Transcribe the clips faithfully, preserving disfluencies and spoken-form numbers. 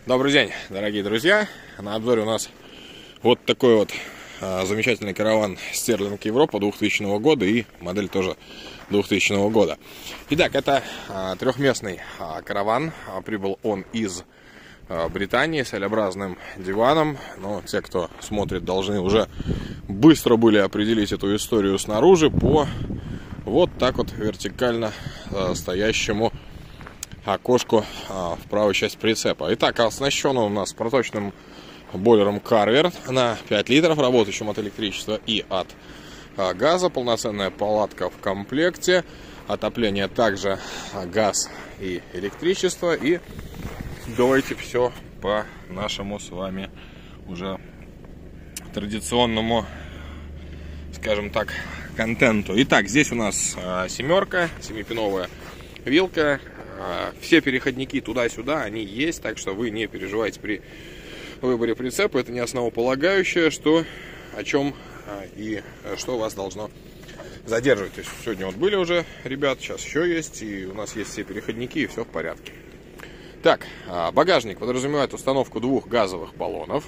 Добрый день, дорогие друзья! На обзоре у нас вот такой вот а, замечательный караван Sterling Европа двухтысячного года и модель тоже двухтысячного года. Итак, это а, трехместный а, караван. А, прибыл он из а, Британии с L-образным диваном. Но те, кто смотрит, должны уже быстро были определить эту историю снаружи по вот так вот вертикально а, стоящему окошку а, в правую часть прицепа. Итак, оснащен он у нас проточным бойлером Carver на пять литров, работающим от электричества и от а, газа. Полноценная палатка в комплекте. Отопление также а, газ и электричество. И давайте все по нашему с вами уже традиционному, скажем так, контенту. Итак, здесь у нас а, семерка, семипиновая вилка. Все переходники туда-сюда, они есть, так что вы не переживайте при выборе прицепа. Это не основополагающее, что, о чем и что вас должно задерживать. То есть сегодня вот были уже ребят, сейчас еще есть, и у нас есть все переходники, и все в порядке. Так, багажник подразумевает установку двух газовых баллонов.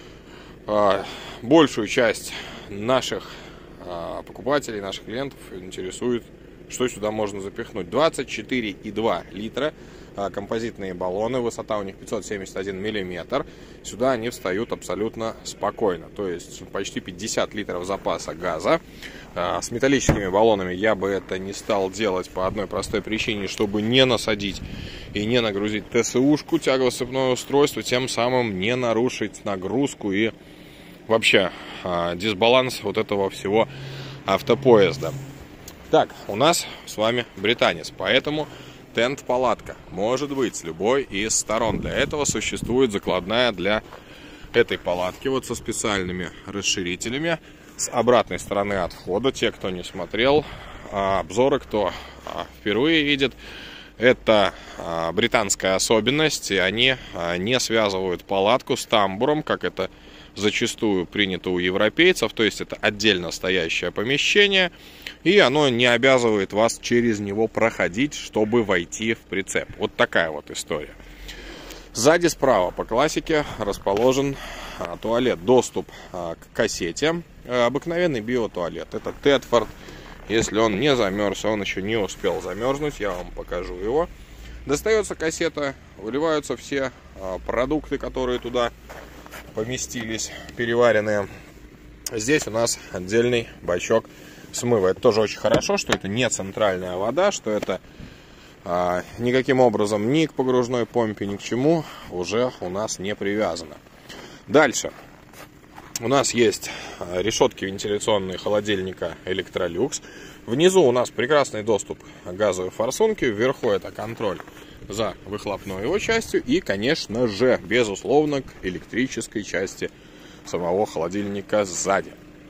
Большую часть наших покупателей, наших клиентов интересует, что сюда можно запихнуть. Двадцать четыре и два литра, композитные баллоны, высота у них пятьсот семьдесят один миллиметр. Сюда они встают абсолютно спокойно, то есть почти пятьдесят литров запаса газа. С металлическими баллонами я бы это не стал делать по одной простой причине, чтобы не насадить и не нагрузить ТСУшку, тягово-сцепное устройство, тем самым не нарушить нагрузку и вообще дисбаланс вот этого всего автопоезда. Так, у нас с вами британец, поэтому тент-палатка может быть с любой из сторон. Для этого существует закладная для этой палатки вот со специальными расширителями с обратной стороны от входа. Те, кто не смотрел обзоры, кто впервые видит, это британская особенность, и они не связывают палатку с тамбуром, как это зачастую принято у европейцев, то есть это отдельно стоящее помещение, и оно не обязывает вас через него проходить, чтобы войти в прицеп. Вот такая вот история. Сзади справа по классике расположен а, туалет, доступ а, к кассете, а, обыкновенный биотуалет. Это Тедфорд, если он не замерз, он еще не успел замерзнуть, я вам покажу его. Достается кассета, выливаются все а, продукты, которые туда поместились, переваренные. Здесь у нас отдельный бачок смыва. Это тоже очень хорошо, что это не центральная вода, что это а, никаким образом ни к погружной помпе, ни к чему уже у нас не привязано. Дальше у нас есть решетки вентиляционные холодильника Electrolux. Внизу у нас прекрасный доступ к газовой форсунке. Вверху это контроль за выхлопной его частью и, конечно же, безусловно, к электрической части самого холодильника сзади.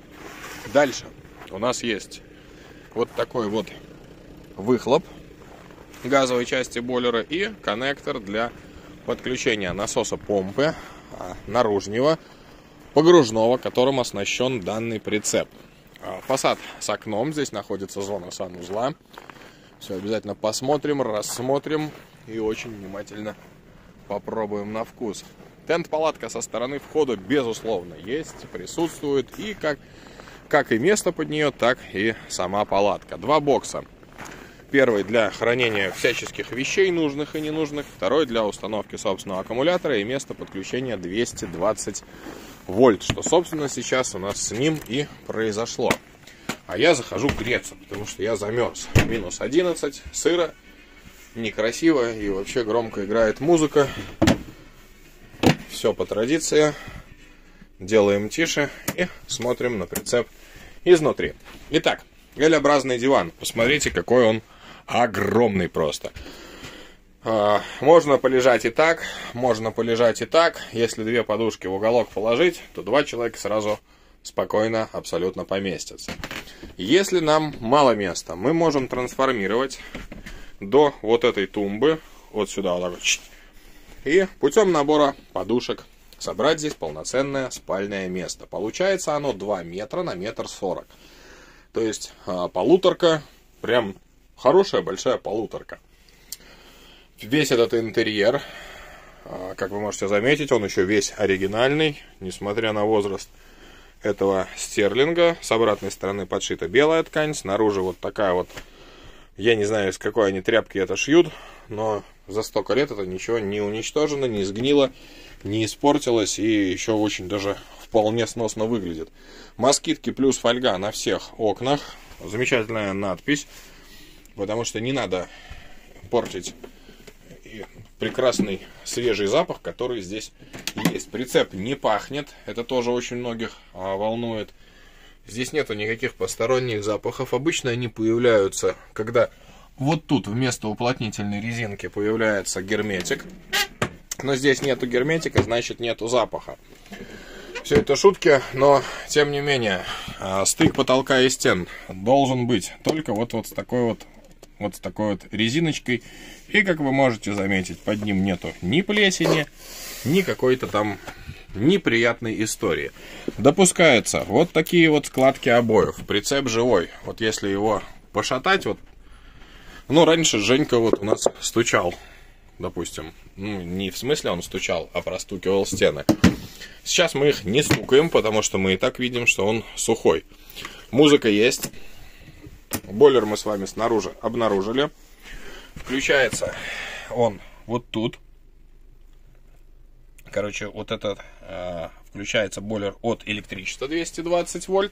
Дальше у нас есть вот такой вот выхлоп газовой части бойлера и коннектор для подключения насоса помпы наружного погружного, которым оснащен данный прицеп. Фасад с окном, здесь находится зона санузла. Все обязательно посмотрим, рассмотрим и очень внимательно попробуем на вкус. Тент-палатка со стороны входа безусловно есть, присутствует, и как, как и место под нее, так и сама палатка. Два бокса. Первый для хранения всяческих вещей, нужных и ненужных. Второй для установки собственного аккумулятора и место подключения двести двадцать вольт, что собственно сейчас у нас с ним и произошло. А я захожу греться, потому что я замерз. минус одиннадцать, сыро, некрасиво и вообще громко играет музыка. Все по традиции. Делаем тише и смотрим на прицеп изнутри. Итак, L-образный диван. Посмотрите, какой он огромный просто. Можно полежать и так, можно полежать и так. Если две подушки в уголок положить, то два человека сразу спокойно абсолютно поместятся. Если нам мало места, мы можем трансформировать до вот этой тумбы, вот сюда вот так вот, и путем набора подушек собрать здесь полноценное спальное место. Получается оно два метра на метр сорок. То есть полуторка, прям хорошая большая полуторка. Весь этот интерьер Как вы можете заметить, он еще весь оригинальный, несмотря на возраст этого стерлинга. С обратной стороны подшита белая ткань, снаружи вот такая вот, я не знаю, из какой они тряпки это шьют, но за столько лет это ничего не уничтожено, не сгнило, не испортилось и еще очень даже вполне сносно выглядит. Москитки плюс фольга на всех окнах. Замечательная надпись, потому что не надо портить прекрасный свежий запах, который здесь есть. Прицеп не пахнет, это тоже очень многих а, волнует. Здесь нету никаких посторонних запахов. Обычно они появляются, когда вот тут вместо уплотнительной резинки появляется герметик. Но здесь нету герметика, значит нету запаха. Все это шутки, но тем не менее стык потолка и стен должен быть только вот, вот с такой вот вот с такой вот резиночкой. И как вы можете заметить, под ним нету ни плесени, ни какой-то там неприятной истории. Допускаются вот такие вот складки обоев. Прицеп живой. Вот если его пошатать, вот, ну, раньше Женька вот у нас стучал, допустим. Ну, не в смысле он стучал, а простукивал стены. Сейчас мы их не стукаем, потому что мы и так видим, что он сухой. Музыка есть. Бойлер мы с вами снаружи обнаружили. Включается он вот тут. Короче, вот этот э, включается бойлер от электричества двести двадцать вольт.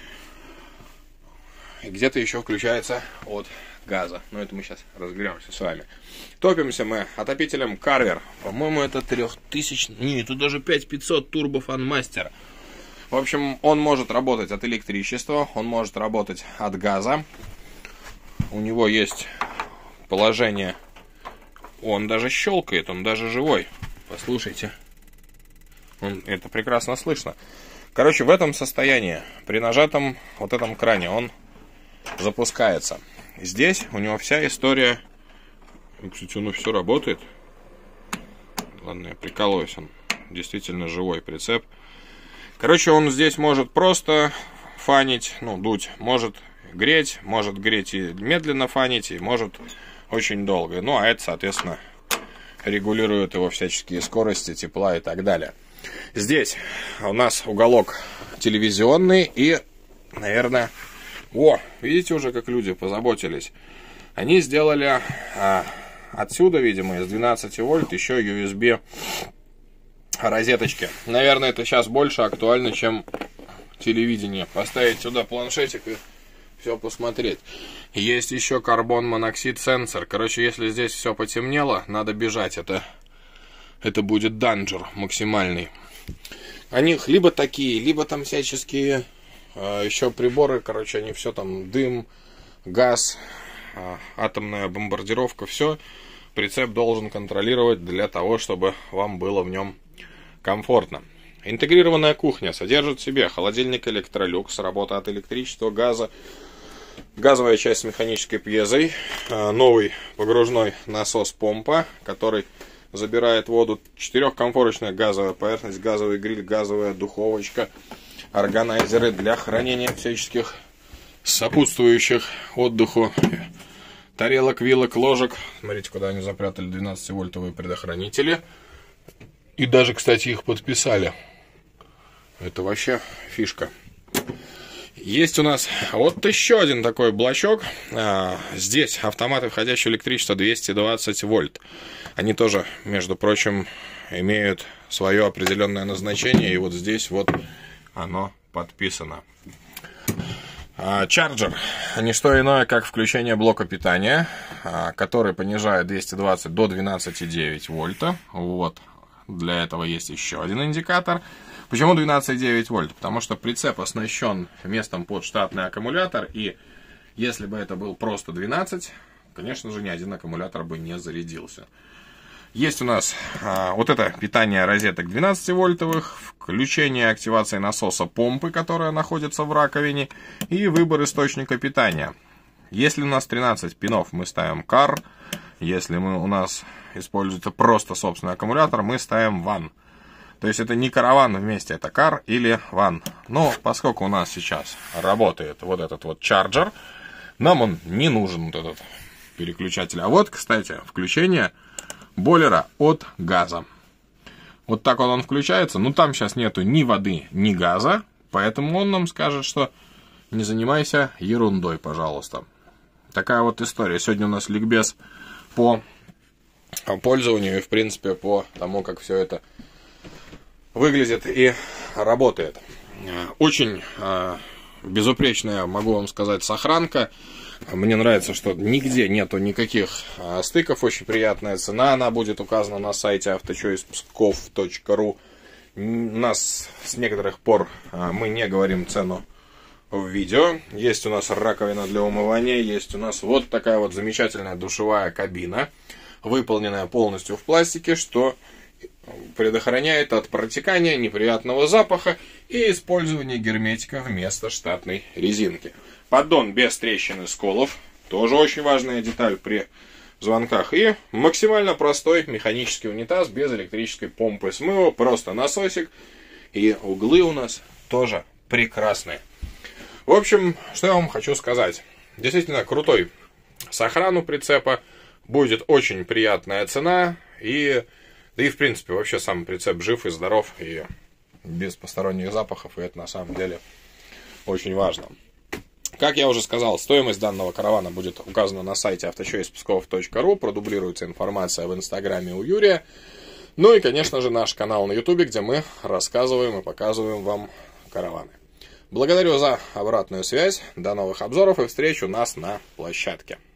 И где-то еще включается от газа. Но это мы сейчас разберемся с вами. Топимся мы отопителем Carver. По-моему, это трехтысячный. Нет, тут даже пять тысяч пятьсот Turbo Fan Master. В общем, он может работать от электричества, он может работать от газа. У него есть положение. Он даже щелкает, он даже живой. Послушайте. Он, это прекрасно слышно. Короче, в этом состоянии, при нажатом вот этом кране, он запускается. Здесь у него вся история. Кстати, он все работает. Ладно, я прикалываюсь, он действительно живой прицеп. Короче, он здесь может просто фанить, ну, дуть, может греть, может греть и медленно фанить, и может очень долго. Ну, а это, соответственно, регулирует его всяческие скорости, тепла и так далее. Здесь у нас уголок телевизионный и, наверное... О, видите уже, как люди позаботились. Они сделали а, отсюда, видимо, из двенадцати вольт еще ю эс би розеточки. Наверное, это сейчас больше актуально, чем телевидение. Поставить сюда планшетик и все посмотреть. Есть еще карбон-моноксид сенсор. Короче, если здесь все потемнело, надо бежать. Это, это будет данжер максимальный. У них либо такие, либо там всяческие э, еще приборы. Короче, они все там дым, газ, э, атомная бомбардировка. Все прицеп должен контролировать для того, чтобы вам было в нем комфортно. Интегрированная кухня содержит в себе холодильник Electrolux, работа от электричества, газа, газовая часть с механической пьезой, новый погружной насос-помпа, который забирает воду, четырехкомфорочная газовая поверхность, газовый гриль, газовая духовочка, органайзеры для хранения всяческих сопутствующих отдыху тарелок, вилок, ложек. Смотрите, куда они запрятали двенадцативольтовые предохранители. И даже, кстати, их подписали. Это вообще фишка. Есть у нас вот еще один такой блочок. Здесь автоматы, входящие в электричество двести двадцать вольт. Они тоже, между прочим, имеют свое определенное назначение. И вот здесь вот оно подписано. Чарджер. Не что иное, как включение блока питания, который понижает двести двадцать до двенадцати и девяти вольта. Вот. Для этого есть еще один индикатор. Почему двенадцать и девять вольт? Потому что прицеп оснащен местом под штатный аккумулятор. И если бы это был просто двенадцать, конечно же, ни один аккумулятор бы не зарядился. Есть у нас а, вот это питание розеток двенадцативольтовых, включение и активация насоса помпы, которая находится в раковине, и выбор источника питания. Если у нас тринадцать пинов, мы ставим кар. Если мы, у нас используется просто собственный аккумулятор, мы ставим ван. То есть это не караван вместе, это кар или ван. Но поскольку у нас сейчас работает вот этот вот чарджер, нам он не нужен, вот этот переключатель. А вот, кстати, включение бойлера от газа. Вот так вот он включается. Ну, там сейчас нету ни воды, ни газа. Поэтому он нам скажет, что не занимайся ерундой, пожалуйста. Такая вот история. Сегодня у нас ликбез по пользованию и, в принципе, по тому, как все это выглядит и работает. Очень э, безупречная, могу вам сказать, сохранка. Мне нравится, что нигде нету никаких э, стыков. Очень приятная цена. Она будет указана на сайте авточойс псков точка ру. У нас с некоторых пор э, мы не говорим цену в видео. Есть у нас раковина для умывания. Есть у нас вот такая вот замечательная душевая кабина, выполненная полностью в пластике, что предохраняет от протекания, неприятного запаха и использования герметика вместо штатной резинки. Поддон без трещин и сколов, тоже очень важная деталь при звонках. И максимально простой механический унитаз без электрической помпы смыва, просто насосик. И углы у нас тоже прекрасные. В общем, что я вам хочу сказать. Действительно крутой сохран прицепа, будет очень приятная цена и... Да и, в принципе, вообще сам прицеп жив и здоров, и без посторонних запахов, и это на самом деле очень важно. Как я уже сказал, стоимость данного каравана будет указана на сайте авточойс псков точка ру, продублируется информация в инстаграме у Юрия, ну и, конечно же, наш канал на ютубе, где мы рассказываем и показываем вам караваны. Благодарю за обратную связь, до новых обзоров и встреч у нас на площадке.